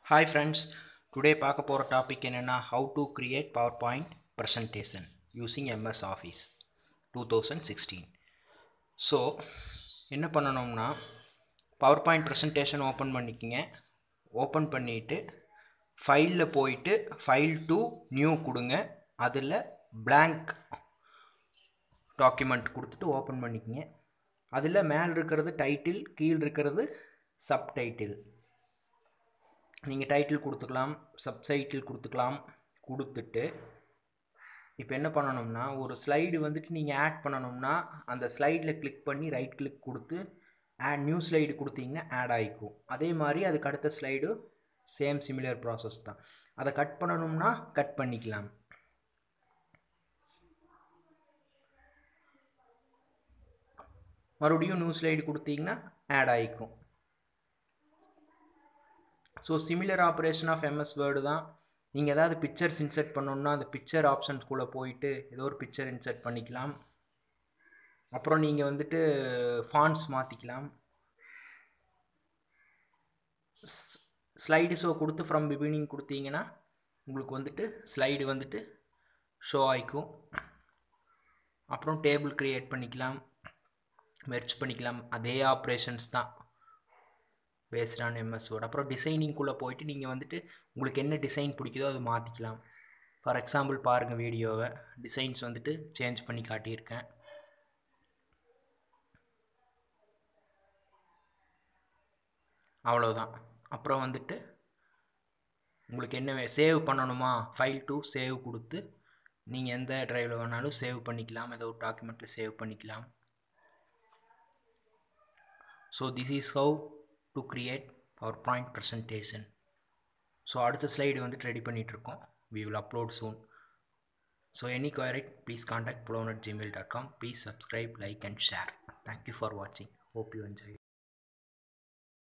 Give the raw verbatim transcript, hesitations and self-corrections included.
Hi friends, today பார்க்க போகிற topic என்னென்னா how to create PowerPoint presentation using M S Office twenty sixteen. So என்ன பண்ணணும்னா PowerPoint presentation open பண்ணிக்கிங்க. ஓப்பன் பண்ணிவிட்டு ஃபைலில் போயிட்டு ஃபைல் டு நியூ கொடுங்க. அதில் blank டாக்குமெண்ட் கொடுத்துட்டு ஓப்பன் பண்ணிக்கிங்க. அதில் மேல் இருக்கிறது டைட்டில், கீழ் இருக்கிறது சப்டைட்டில். நீங்கள் டைட்டில் கொடுத்துக்கலாம், சப்டைட்டில் கொடுத்துக்கலாம். கொடுத்துட்டு இப்போ என்ன பண்ணணும்னா ஒரு ஸ்லைடு வந்துட்டு நீங்கள் ஆட் பண்ணணும்னா அந்த ஸ்லைடில் கிளிக் பண்ணி ரைட் கிளிக் கொடுத்து ஆட் நியூ ஸ்லைடு கொடுத்தீங்கன்னா ஆட் ஆகிக்கும். அதே மாதிரி அதுக்கு அடுத்த ஸ்லைடு சேம் சிமிலர் ப்ராசஸ் தான். அதை கட் பண்ணணும்னா கட் பண்ணிக்கலாம். மறுபடியும் நியூ ஸ்லைடு கொடுத்தீங்கன்னா ஆட் ஆகிக்கும். So similar operation of MS Word தான். நீங்கள் ஏதாவது பிக்சர்ஸ் இன்சர்ட் பண்ணணுன்னா அந்த பிக்சர் ஆப்ஷன்ஸ்குள்ளே போயிட்டு ஏதோ ஒரு பிக்சர் இன்சர்ட் பண்ணிக்கலாம். அப்புறம் நீங்கள் வந்துட்டு ஃபாண்ட்ஸ் மாற்றிக்கலாம். ஸ்லைடு ஷோ கொடுத்து ஃப்ரம் பிகினிங் கொடுத்தீங்கன்னா உங்களுக்கு வந்துட்டு ஸ்லைடு வந்துட்டு ஷோ ஆகிக்கும். அப்புறம் டேபிள் க்ரியேட் பண்ணிக்கலாம், மெர்ஜ் பண்ணிக்கலாம். அதே ஆப்ரேஷன்ஸ் தான் பேஸ்ட் ஆன் எம்எஸ் வேர்ட். அப்புறம் டிசைனிங்குள்ளே போயிட்டு நீங்கள் வந்துட்டு உங்களுக்கு என்ன டிசைன் பிடிக்குதோ அது மாற்றிக்கலாம். ஃபார் எக்ஸாம்பிள் பாருங்கள் வீடியோவை, டிசைன்ஸ் வந்துட்டு சேஞ்ச் பண்ணி காட்டியிருக்கேன். அவ்வளோதான். அப்புறம் வந்துட்டு உங்களுக்கு என்ன சேவ் பண்ணணுமா ஃபைல் டு சேவ் கொடுத்து நீங்கள் எந்த ட்ரைவில் வேணாலும் சேவ் பண்ணிக்கலாம், ஏதோ ஒரு டாக்குமெண்ட்டில் சேவ் பண்ணிக்கலாம். So this is how to create PowerPoint presentation. So அடுத்த ஸ்லைடு வந்துட்டு ரெடி பண்ணிகிட்ருக்கோம். we will upload soon. So any query please contact pulon at gmail dot com. Please subscribe, like and share. Thank you for watching. Hope you enjoy.